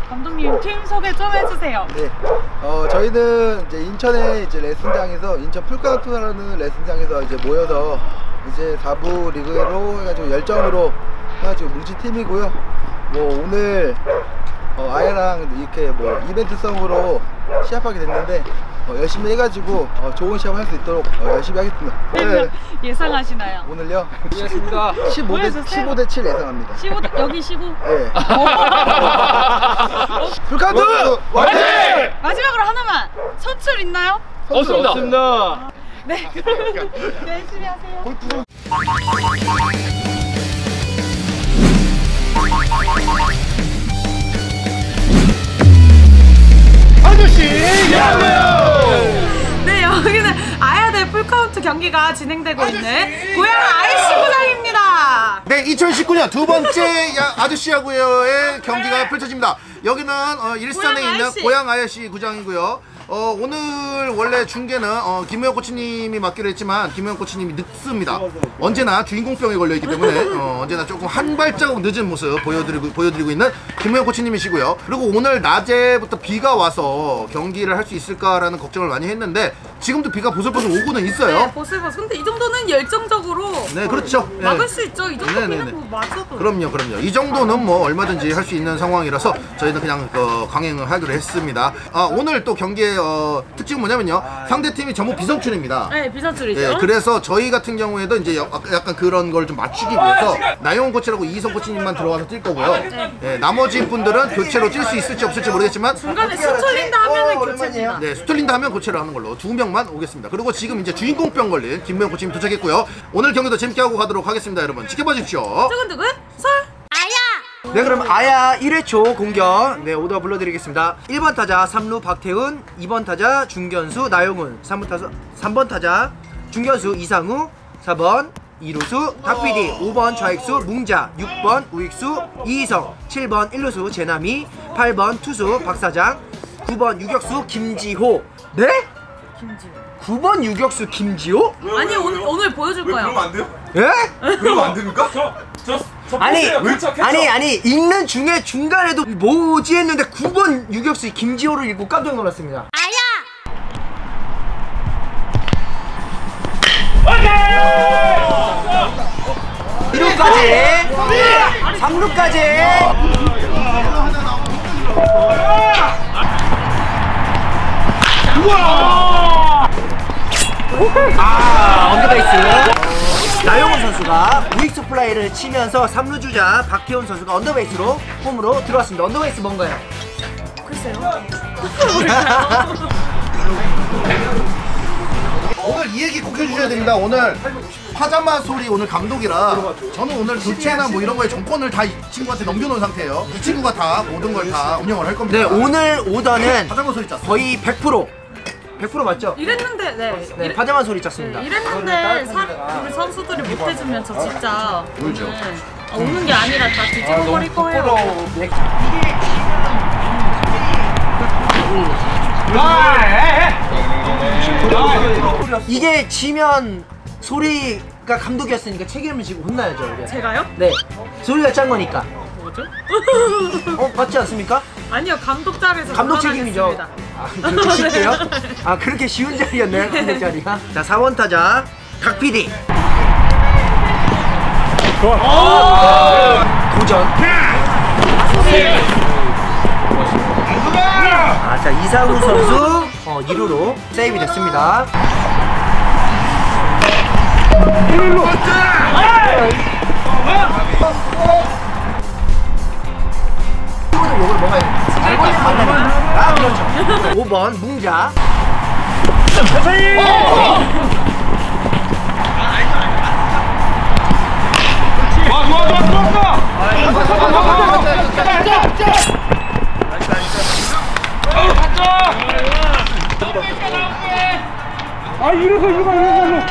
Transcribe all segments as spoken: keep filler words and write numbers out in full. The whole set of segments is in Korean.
감독님 팀 소개 좀 해주세요. 네, 어 저희는 이제 인천의 이제 레슨장에서 인천 풀카운트라는 레슨장에서 이제 모여서 이제 사 부 리그로 해가지고 열정으로 해가지고 뭉친 팀이고요. 뭐 오늘 어, 아야랑 이렇게 뭐 이벤트성으로 시합하게 됐는데 어, 열심히 해가지고 어, 좋은 시합 할 수 있도록 어, 열심히 하겠습니다. 네. 예상하시나요? 오늘요? 이해했습니다. 십오 대 칠 예상합니다. 십오 대, 여기 십오? 네. 풀카운트! 화이팅! 마지막으로 하나만! 선출 있나요? 없습니다. 없습니다. 네. 네, 열심히 하세요. 아저씨 야구요! 네, 여기는 아야대 풀카운트 경기가 진행되고 있는 고양 아이씨 구장입니다. 네, 이천십구 년 두 번째 야, 아저씨 야구의 경기가 펼쳐집니다. 여기는 어, 일산에 고양 있는 아이씨. 고양 아저씨 구장이고요. 어, 오늘 원래 중계는 어, 김우영 코치님이 맡기로 했지만 김우영 코치님이 늦습니다. 언제나 주인공병에 걸려있기 때문에 어, 언제나 조금 한 발자국 늦은 모습 보여드리고, 보여드리고 있는 김우영 코치님이시고요. 그리고 오늘 낮에부터 비가 와서 경기를 할 수 있을까라는 걱정을 많이 했는데 지금도 비가 보슬보슬 오고는 있어요. 네, 보슬보슬. 근데 이 정도는 열정적으로 네, 그렇죠. 막을 네. 수 있죠. 이 정도 네네네. 비는 뭐 맞아도. 그럼요, 그럼요. 이 정도는 뭐 얼마든지 할 수 있는 상황이라서 저희는 그냥 어, 강행을 하기로 했습니다. 아, 오늘 또 경기의 어, 특징은 뭐냐면요. 상대 팀이 전부 비선출입니다. 네, 비선출이죠. 네, 그래서 저희 같은 경우에도 이제 약간 그런 걸 좀 맞추기 위해서 나영훈 코치라고 이희성 코치님만 들어가서 뛸 거고요. 네, 나머지 분들은 교체로 뛸 수 있을지 없을지 모르겠지만 중간에 스톨린다 하면은 교체입니다. 네, 스톨린다 하면 교체를 하는 걸로 두 명만 오겠습니다. 그리고 지금 이제 주인공병 걸린 김무영 코치님 도착했고요. 오늘 경기도 재밌게 하고 가도록 하겠습니다. 여러분 지켜봐 주십시오. 두근두근 설 아야. 네, 그럼 아야 일 회 초 공격 네 오더 불러드리겠습니다. 일 번 타자 삼루 박태훈, 이 번 타자 중견수 나용훈, 삼 번 타자 삼 번 타자 중견수 이상우, 사 번 이루수 닥피디, 오 번 좌익수 뭉자, 육 번 우익수 이희성, 칠 번 일루수 제남이, 팔 번 투수 박사장, 구 번 유격수 김지호. 네? 김지호. 구 번 유격수 김지호? 아니 오늘 오늘 보여줄 거야. 그러면 안 돼요? 예? 그러면 안 됩니까? 저, 저, 저 아니 왜 아니 아니 읽는 중에 중간에도 뭐지 했는데 구 번 유격수 김지호를 읽고 깜짝 놀랐습니다. 일 루까지 삼 루까지 아 언더베이스 나용훈 선수가 우익수 플라이를 치면서 삼 루 주자 박태훈 선수가 언더베이스로 홈으로 들어왔습니다. 언더베이스 뭔가요? 글쎄요. 오늘 이 얘기 꼭 해주셔야 됩니다. 오늘 파자마 소리 오늘 감독이라 저는 오늘 교체나 뭐 이런 거에 정권을 다 이 친구한테 넘겨놓은 상태예요. 이 친구가 다 모든 걸 다 운영을 할 겁니다. 네 오늘 오더는 파자마 소리 짰어. 거의 백 퍼센트 백 퍼센트 맞죠? 이랬는데 네. 네 이래- 파자마 소리 짰습니다. 네, 이랬는데 사, 우리 선수들이 못해주면 저 진짜 울죠. 오늘 아, 우는 게 아니라 다 뒤집어버릴 거예요. 이게 지면 소리가 감독이었으니까 책임을 지고 혼나야죠. 이게. 제가요? 네 소리가 짠 거니까. 뭐죠? 어 맞지 않습니까? 아니요, 감독 자리에서 감독 책임이죠. 아 그렇게 쉽게요? 아 그렇게 쉬운 자리였나요? 감독 자리가? 자 사 번 타자 닥피디 도전. 아자 이상우 선수 어, 이 루로 세이브 됐습니다. 이거는 욕을 먹어야 돼. 아 그렇죠. 오 번 뭉자. 좋아, 좋아, 좋아, 좋았어! 아, 이러서, 이러서, 이러서.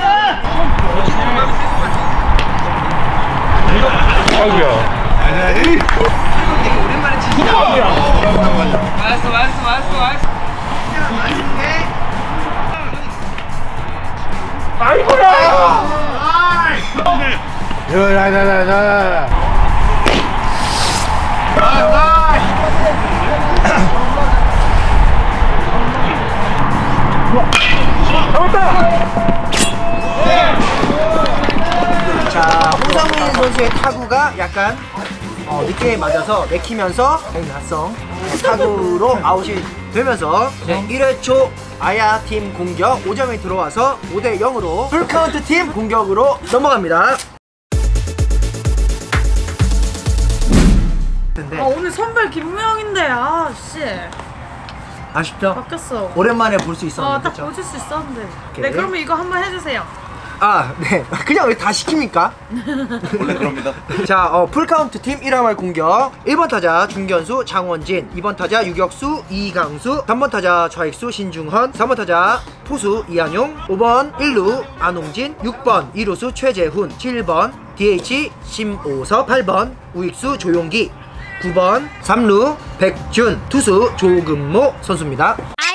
아이고야. 오랜만에 치시죠. 맞았어, 맞았어, 맞았어, 맞았어. 아이고야! 야야야야야! 약간 어, 느낌에 맞아서 맥히면서 낙성 타구로 아웃이 되면서 네, 일 회 초 아야 팀 공격 오 점이 들어와서 오 대 영으로 풀카운트 팀 공격으로 넘어갑니다. 아, 오늘 선발 김무영인데 아씨 아쉽죠? 바뀌었어. 오랜만에 볼 수 아, 있었는데 딱 그쵸? 보실 수 있었는데. 오케이. 네, 그러면 이거 한번 해주세요. 아, 네. 그냥 왜 다 시킵니까? 원래 그럽니다. 자, 어, 풀카운트 팀 일 회 공격 일 번 타자 중견수 장원진, 이 번 타자 유격수 이강수, 삼 번 타자 좌익수 신중헌, 사 번 타자 포수 이한용, 오 번 일 루 안홍진, 육 번 이 루수 최재훈, 칠 번 디에이치 심오섭, 팔 번 우익수 조용기, 구 번 삼 루 백준, 투수 조금모 선수입니다.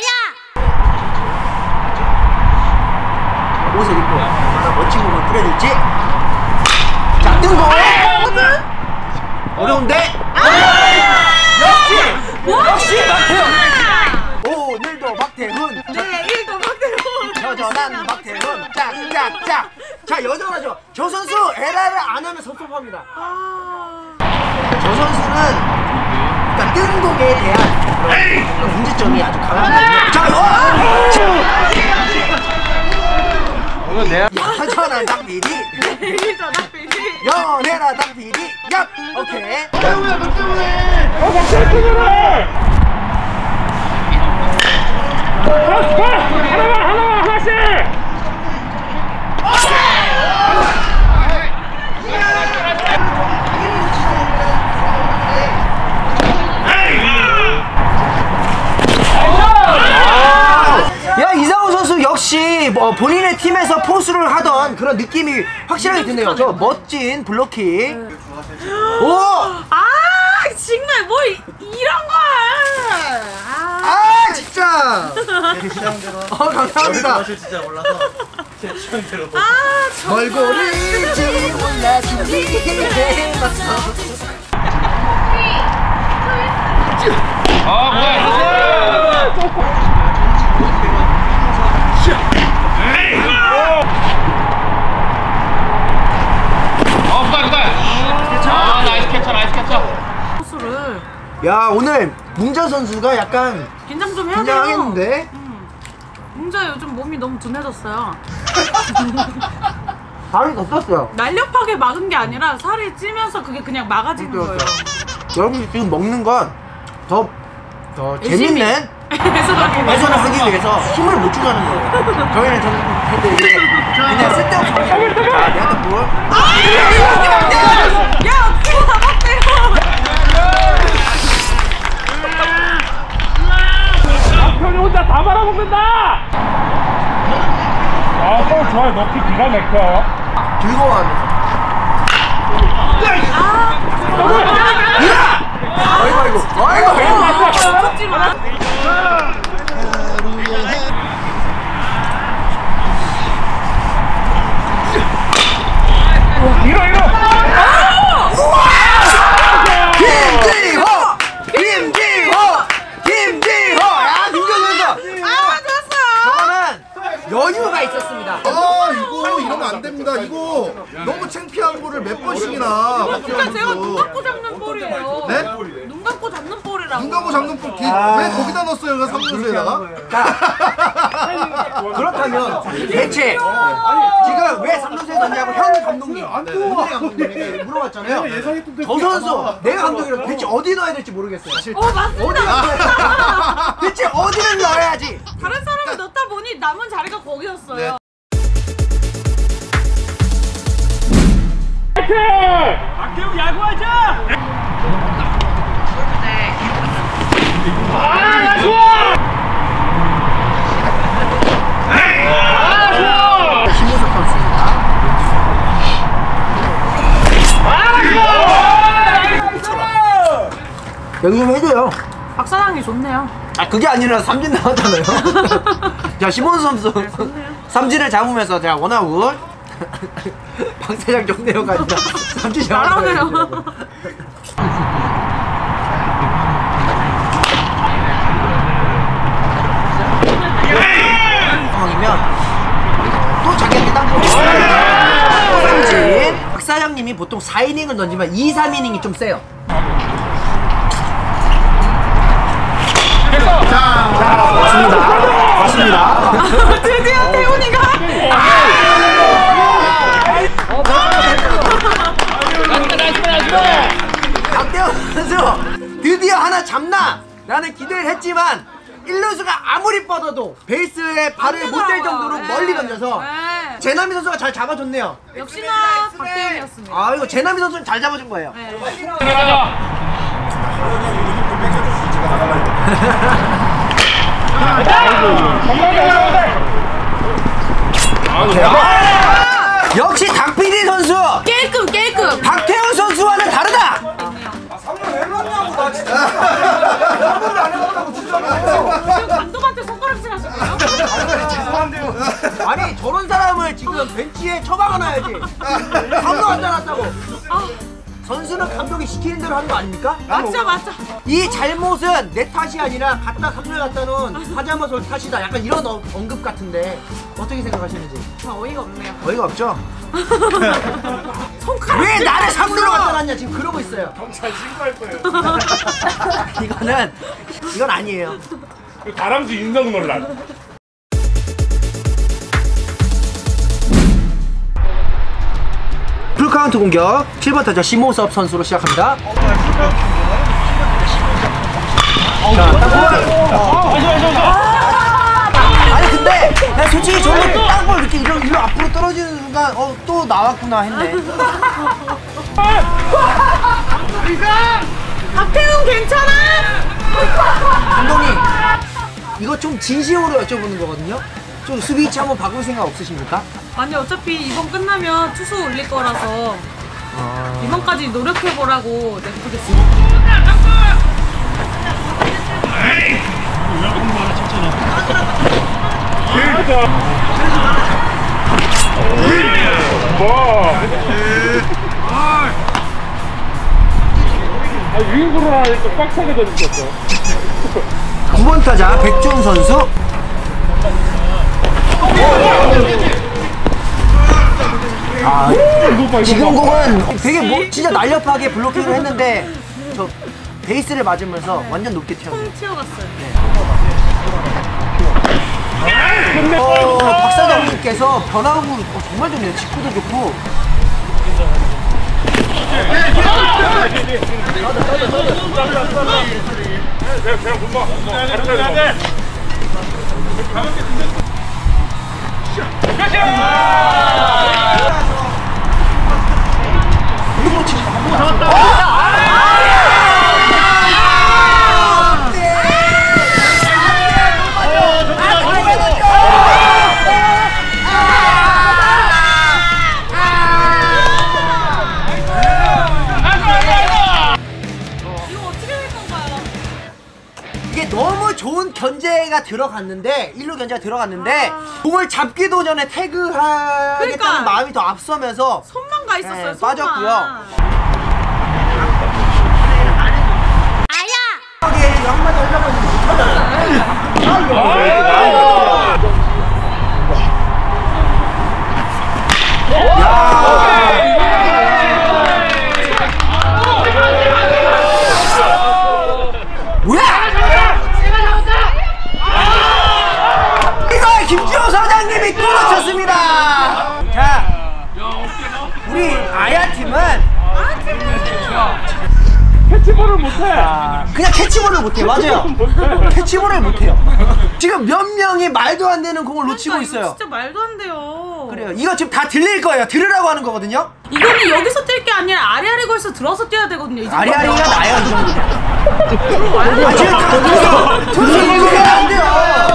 옷을 입고 얼마나 멋진 공을 뿌려줄지. 자, 뜬 공! 어려운데? 역시! 역시 박태훈! 오늘도 박태훈! 네, 일도 박대훈. 여전한 박태훈! 짝짝짝! 자, 여전하죠? 저 선수 에라를 안 하면 섭섭합니다. 아, 저 선수는 일단 뜬 공에 대한 그런 문제점이 아주 강하거든요. 자, 어! 오늘 내 여전한 닭비리! 일도 박대훈. 연애라 닭비리! 얍! 오케이! 때문에 너 때문에. 어 박태 때문에. 파스 파스 하나만 하나만 하나씩. 야, 이상호 선수 역시 뭐 본인의 팀에서 포수를 하던 그런 느낌이 확실하게 드네요. 저 멋진 블로킹. 오! 아, 정말 뭘 이- 이런 걸. 아, 아, 진짜! 어, 감사합니다. 진짜 몰라서 제 취향대로. 아, 정말. 얼굴인지 몰라 준비해봤어. 아 뭐야? 어 부다 부다. 아 나이스 캐쳐 나이스 캐쳐. 포수를 야, 오늘 문자 선수가 약간 긴장 좀 해야 돼요. 긴장했는데? 문자 요즘 몸이 너무 둔해졌어요. 발이 덥었어요. 날렵하게 막은 게 아니라 살이 찌면서 그게 그냥 막아지는 거예요. 여러분이 지금 먹는 건 더, 더 열심히 재밌는 해설하기 위해서. 해설을 하기 위해서 힘을 못 주자는 거예요. 저희는 저는 이게 그냥 쓸데없이 하는 거예요. 자, 내한테 볼. 야, 어떻게 다 먹대요? 남편이 혼자 다 말아먹는다. 아 또 좋아요. 넣기 기가 막혀. 즐거워하면서. 아이고, 아이고, 아이고, 아이고. 쳤지 마. 이러 이러. 김지호! 김지호! 김지호! 야, 김지호! 아, 좋았어요. 저는 여유가 있었습니다. 아 이거 이러면 안 됩니다. 이거 너무 창피한 거를 몇 번씩이나 그러니까 박태환 제가 눈 선수. 감고 잡는 볼이에요. 네? 눈 감고 잡는 볼이라고. 눈 감고 잡는 볼 기- 아. 왜 거기다 넣었어요? 그 삼 루수에다가? 자, 그렇다면 대체 지금 왜 삼루수에 넣냐고 현 감독님, 오늘의 감독님에게 물어봤잖아요. 저 선수 내가 감독이라면 대체 어디 넣어야 될지 모르겠어요. 어, 맞습니다. 대체 어디를 넣어야지? 다른 사람을 넣다 보니 남은 자리가 거기였어요. 네. 박태웅 야구하자. 아 좋아. 아 좋아. 김호석 선수입니다. 여기 좀 해줘요. 박 사장이 좋네요. 아, 그게 아니라 삼진 나왔잖아요. 자, 심원 선수 삼진을 잡으면서 제가 원아웃. 박사장 좋네요가 아니라 삼진 잘하네요. 잡았어요. 상황이면 또 자기한테 땅볼. 삼진. 박사장 사장님이 보통 사 이닝을 던지면 이, 삼 이닝이 좀 세요. 맞습니다. 맞습니다. 드디어 태훈이가 박태훈 선수 드디어 하나 잡나 라는 기대를 했지만 일 루수가 아무리 뻗어도 베이스에 발을 못 댈 정도로 네. 멀리 던져서 네. 제나미 선수가 잘 잡아줬네요. 역시나 박태훈이었습니다. 아 이거 제나미 선수는 잘 잡아준 거예요. 네. 역시 닭피디 선수 깨끔 깨끔. 박태훈 선수와는 다르다. 지금 감독한테 손가락질 하시네요. 아니 저런 사람을 지금 벤치에 처박아놔야지. 감독 안 나왔다고. 아, 선수는 감독이 시키는 대로 하는 거 아닙니까? 맞죠 맞죠. 이 잘못은 내 탓이 아니라 갖다 삼루에 갖다 놓은 하자마솔 탓이다. 약간 이런 어, 언급 같은데 어떻게 생각하시는지? 저 어이가 없네요. 어이가 없죠? 손가락. 왜 나를 삼루로 갖다 놨냐 지금 그러고 있어요. 경찰 신고할 거예요. 이거는 이건 아니에요. 다람쥐 인성 논란. 풀카운트 공격 칠 번 타자 심호섭 선수로 시작합니다. 아니 근데 나 솔직히 저거 땅볼 이렇게 이로, 이로 앞으로 떨어지는 순간 어 또 나왔구나 했네. 박태훈 괜찮아? 감독님 이거 좀 진심으로 여쭤보는 거거든요. 좀 수비 위치 한번 바꿀 생각 없으십니까? 아니 어차피 이번 끝나면 투수 올릴 거라서 이번까지 노력해보라고 냅두겠습니다. 아, 유인구를 하니까 꽉 차게 던졌어. 구 번 타자 백준 선수. 아, 지금 공은 되게 뭐, 진짜 날렵하게 블로킹을 했는데 저 베이스를 맞으면서 완전 높게 튀었네요. 통 튀어갔어요. 어, 박 사장님께서 변화구 어, 정말 좋네요. 직구도 좋고. 이게 너무 좋은 견제가 들어갔는데 일 루 견제가 들어갔는데 아. 공을 잡기도 전에 태그하겠다는 그러니까. 마음이 더 앞서면서 손만 가 있었어요. 네, 손만. 빠졌고요. 아야. 여기 한마디 하려고 했는데 못하잖아요. 뭐야? 이걸 김지호 사장님이 또 놓쳤습니다. 자, 우리 아야 팀은 캐치볼을 못해. 그냥 캐치볼을 못해. 맞아요. 캐치볼을 못해요. 지금 몇 명이 말도 안 되는 공을 놓치고 그러니까 이거 있어요. 진짜 말도 안 돼요. 그래요. 이거 지금 다 들릴 거예요. 들으라고 하는 거거든요. 이거는 여기서 뛸 게 아니라 아리아리 걸서 들어서 뛰어야 되거든요. 이 정도면. 아리아리가 나요, 이 정도면. 아, 지금 다 들어서 들어서 이렇게 안 돼요.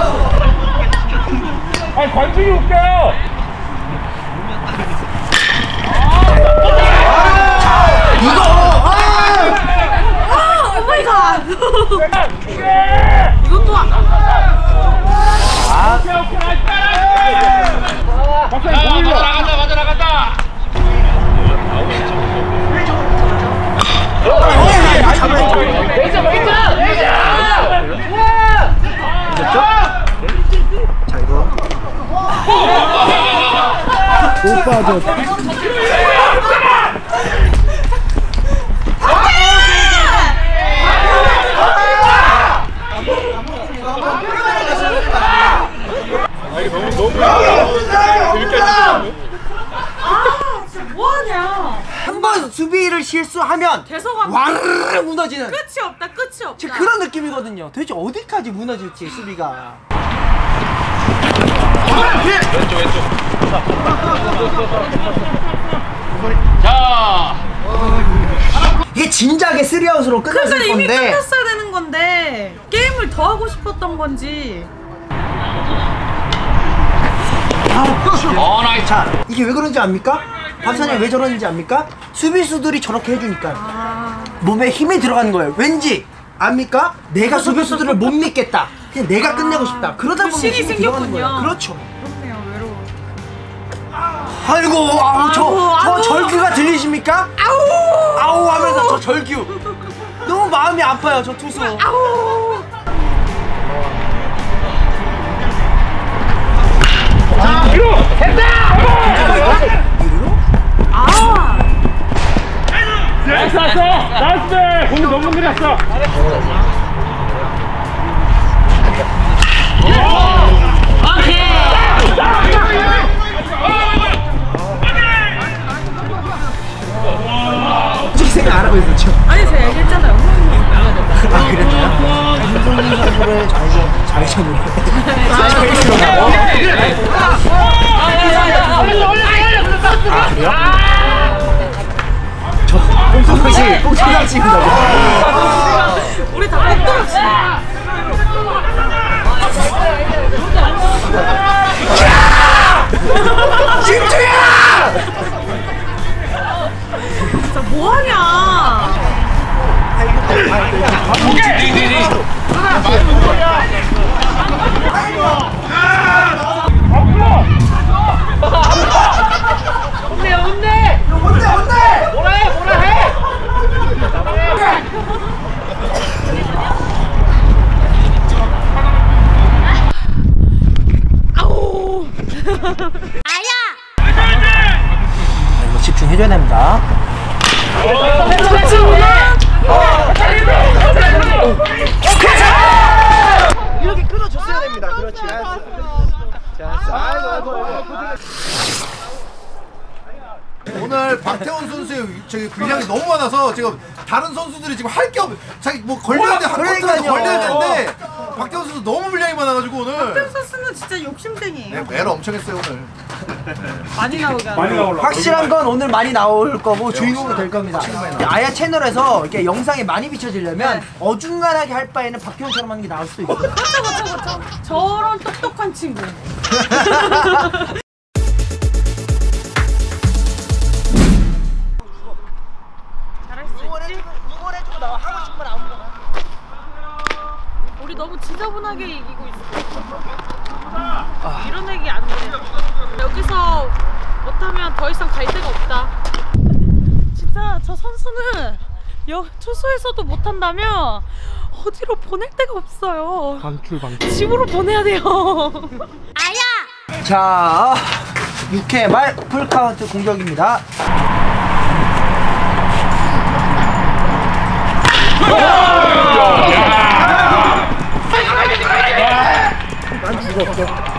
아니, 관중이 웃겨요. 이거 아, 오 마이 갓. 이것도 안. 오케이, 오케이, 나이스, 나이스. 박사님, 보이죠? 나간다, 맞아, 나간다. 자, 이거 못 빠져. 실수하면 계속하면 와르르 무너지는 끝이 없다. 끝이 없다. 진짜 그런 느낌이거든요. 도대체 어디까지 무너질지 수비가. 왼쪽 왼쪽. 자. 이게 진작에 쓰리아웃으로 끝났을 그러니까 이미 건데 끝났어야 되는 건데 게임을 더 하고 싶었던 건지. 어 나이스. 자, 이게 왜 그런지 압니까? 박사님 왜 저러는지 압니까? 수비수들이 저렇게 해주니까 아... 몸에 힘이 들어가는 거예요. 왠지 압니까? 내가 수비수들을 못 믿겠다. 그냥 내가 끝내고 싶다. 그러다 보면 불신이 힘이 들어가는 생겼군요. 거예요. 그렇죠. 그렇네요. 외로워. 아이고, 아우, 저, 아우, 저 아우. 절규가 들리십니까? 아우, 아우 하면서 저 절규. 너무 마음이 아파요, 저 투수. 아우. 뒤로 됐다. 아. 나이스 나이스. 나이스. 공이 너무 느렸어. 솔직히 생각 안 하고 있었죠. 아니 제가 얘기했잖아요. 아, 그랬나요? 김성민 선수를 좌회전, 좌회전으로. 아, 그래요? 저 꼼수장치, 꼼수장치입니다. 우리 다 꼼꼼지. 집중해! 진짜 뭐하냐? 혼내 혼내. 뭔데, 뭔데? 뭐라 해 뭐라 해. 아우. 이거 집중해줘야 됩니다. 이렇게 끊어줬어야 됩니다. 그렇지. 자, 아이고, 아이고, 아이고. 오늘 박태원 선수의 저기 분량이 너무 많아서 지금 다른 선수들이 지금 할 게 없. 자기 뭐 걸려야 돼, 한 컨트롤 그러니까요. 걸려야 되는데 박태원 선수 너무 분량이 많아가지고 오늘. 박 선수는 진짜 욕심쟁이에요. 네, 애를 엄청 했어요 오늘. 많이 나오게 하는. 확실한 건 오늘 많이 나올 거고 주인공이 될 겁니다. 아야 채널에서 이렇게 영상에 많이 비춰지려면 어중간하게 할 바에는 박태원처럼 하는 게 나을 수도 있어요. 그쵸 그쵸 그쵸. 저런 똑똑한 친구. 잘할 수 있지? 응원해주고 나와 하고 싶은 말 아무거나. 우리 너무 지저분하게 이기고 있어. 이런 얘기 안 돼. 여기서 못하면 더 이상 갈 데가 없다. 진짜 저 선수는 여, 투수에서도 못한다면 어디로 보낼 데가 없어요. 방출 방출. 집으로 보내야 돼요. 자, 육 회 말 풀카운트 공격입니다. 난 죽었어.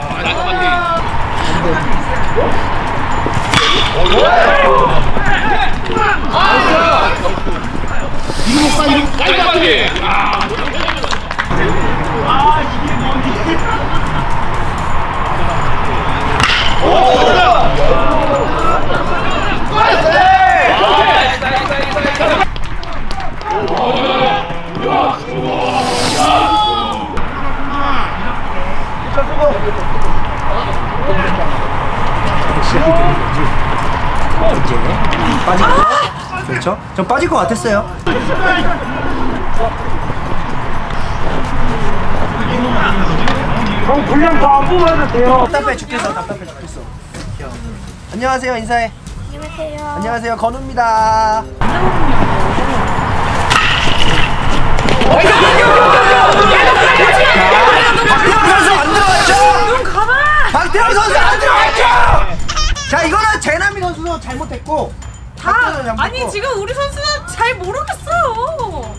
깔끔하게. 이제 빠질 거. 그렇죠? 전 빠질 것 같았어요. 형 분량 더 안 뽑아도 돼요. 답답해 죽겠어. 답답해 죽겠어. 안녕하세요. 인사해. 안녕하세요. 안녕하세요. 건우입니다. 박태원 선수 안 들어갔죠? 눈 가만! 박태원 선수 안 들어갔죠? 자, 이거는 재남이 선수도 잘못했고 다 박태원 선수 잘못했고. 아니 지금 우리 선수는 잘 모르겠어요.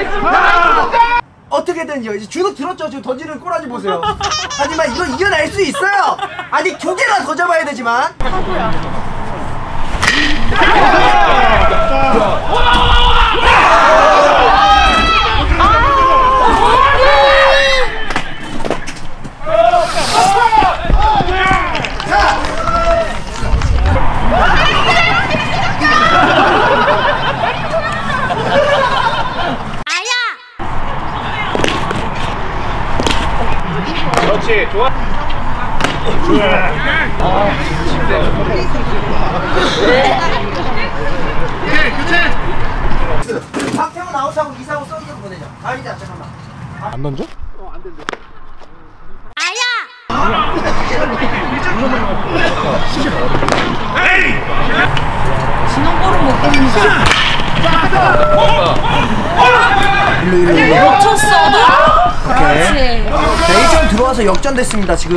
어떻게든 이제 주눅 들었죠. 지금 던지는 꼬라지 보세요. 하지만 이거 이겨낼 수 있어요. 아직 두 개나 더 잡아야 되지만. 그렇지, 좋아. 좋아. 아, 오케이, 교체. 박태훈 아웃하고 이상우 썬으로 보내자. 아니다, 잠깐만. 안 던져? 진홍볼은 못 봅니다. 놓쳤어. 그렇지. 자, 일 점 들어와서 역전됐습니다, 지금.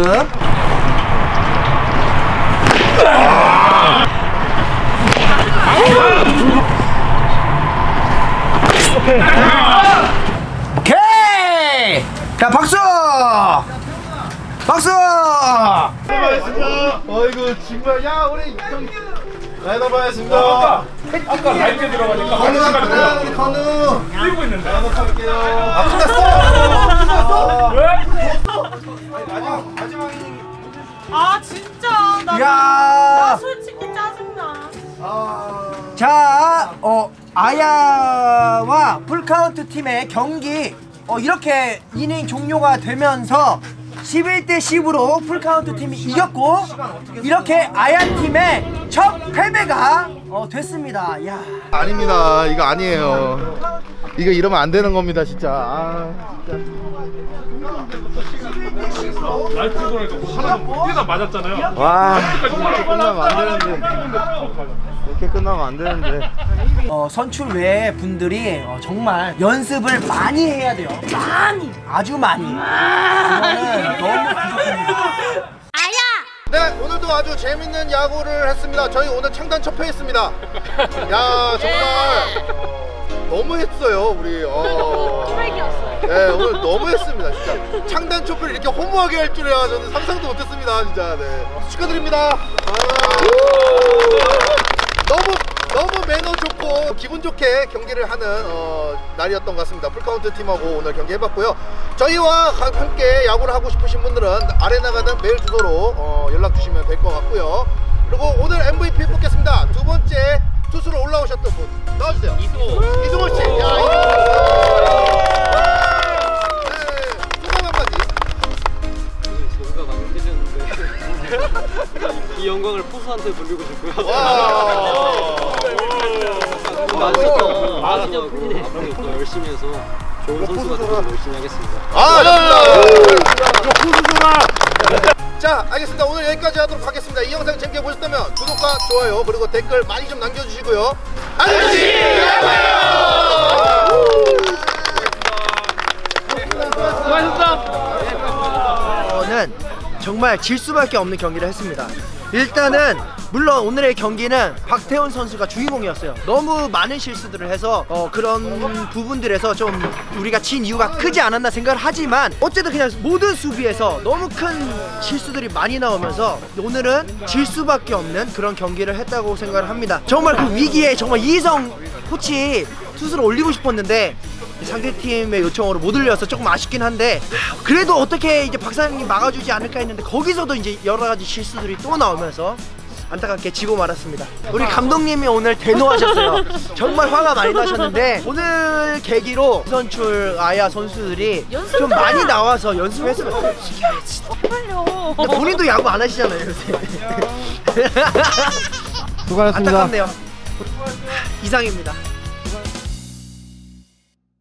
오케이! 자, 박수! 박수! 어이구 정말 야 우리 라이더 봐야겠습니다. 아까 라이트 들어가니까 건우 왔구나 우리 건우. 뛰고 있는데. 라이더 할게요. 아 끝났어. 끝났어. 아 진짜 나, 야! 나 솔직히 짜증나. 자, 어, 아야와 풀카운트 팀의 경기 어, 이렇게 이닝 종료가 되면서 십일 대 십으로 풀카운트 팀이 이겼고 이렇게 아야 팀의 첫 패배가 어, 됐습니다. 야. 아닙니다. 이거 아니에요. 이거 이러면 안 되는 겁니다, 진짜. 아, 라이트 들어가니까 하나 뛰다 맞았잖아요. 와, 이렇게 끝나면 안 되는데. 이렇게 끝나면 안 되는데. 어, 선출 외 분들이 어, 정말 연습을 많이 해야 돼요. 많이, 아주 많이. 이거는 너무 부족합니다. 네, 오늘도 아주 재밌는 야구를 했습니다. 저희 오늘 창단 첫 회했습니다. 야, 정말 너무했어요, 우리. 어... 트랙이었어요. 네, 오늘 너무했습니다, 진짜. 창단 첫 회를 이렇게 허무하게 할 줄이야 저는 상상도 못했습니다, 진짜. 네, 축하드립니다. 아... 너무 너무 매너 좋고 기분 좋게 경기를 하는 어, 날이었던 것 같습니다. 풀카운트 팀하고 오늘 경기 해봤고요. 저희와 함께 야구를 하고 싶으신 분들은 아래 나가는 메일 주소로 어, 연락 주시면 될 것 같고요. 그리고 오늘 엠브이피 뽑겠습니다. 두 번째 투수로 올라오셨던 분 나와주세요. 이승호 이승호 씨. 야, 이승호. 네, 소감 한마디. 저희가 만들었는데 이 영광을 포수한테 돌리고 싶고요. 와. 많으니까 많으냐고 앞으로 더 열심히 해서 좋은 선수가 되도록 열심히 하겠습니다. 아, 좋습니다. 자, 알겠습니다. 오늘 여기까지 하도록 하겠습니다. 이 영상 재밌게 보셨다면 구독과 좋아요 그리고 댓글 많이 좀 남겨주시고요. 아저씨! 저는 정말 질 수밖에 없는 경기를 했습니다. 일단은 물론 오늘의 경기는 박태훈 선수가 주인공이었어요. 너무 많은 실수들을 해서 어, 그런 부분들에서 좀 우리가 진 이유가 크지 않았나 생각을 하지만 어쨌든 그냥 모든 수비에서 너무 큰 실수들이 많이 나오면서 오늘은 질 수밖에 없는 그런 경기를 했다고 생각을 합니다. 정말 그 위기에 정말 이희성 코치 투수를 올리고 싶었는데 상대팀의 요청으로 못 올려서 조금 아쉽긴 한데 그래도 어떻게 이제 박사님이 막아주지 않을까 했는데 거기서도 이제 여러가지 실수들이 또 나오면서 안타깝게 지고 말았습니다. 우리 감독님이 오늘 대노하셨어요. 정말 화가 많이 나셨는데 오늘 계기로 선출 아야 선수들이 좀 많이 나와서 연습했으면 제발요. 근데 본인도 야구 안 하시잖아요 요새. 수고하셨습니다. 안타깝네요. 이상입니다.